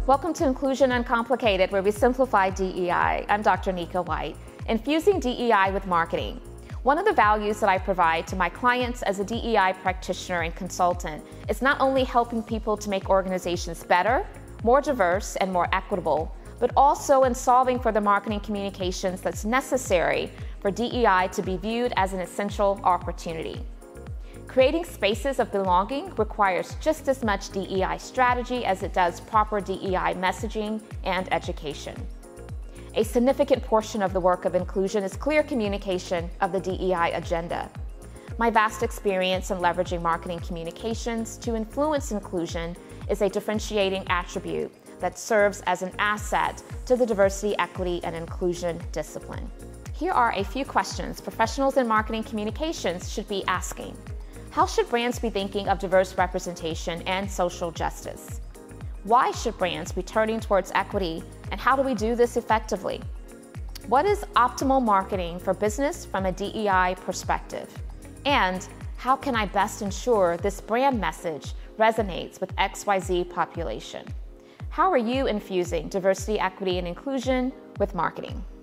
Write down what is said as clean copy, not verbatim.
Welcome to Inclusion Uncomplicated, where we simplify DEI. I'm Dr. Nika White, infusing DEI with marketing. One of the values that I provide to my clients as a DEI practitioner and consultant is not only helping people to make organizations better, more diverse, and more equitable, but also in solving for the marketing communications that's necessary for DEI to be viewed as an essential opportunity. Creating spaces of belonging requires just as much DEI strategy as it does proper DEI messaging and education. A significant portion of the work of inclusion is clear communication of the DEI agenda. My vast experience in leveraging marketing communications to influence inclusion is a differentiating attribute that serves as an asset to the diversity, equity, and inclusion discipline. Here are a few questions professionals in marketing communications should be asking. How should brands be thinking of diverse representation and social justice? Why should brands be turning towards equity, and how do we do this effectively? What is optimal marketing for business from a DEI perspective? And how can I best ensure this brand message resonates with XYZ population? How are you infusing diversity, equity, and inclusion with marketing?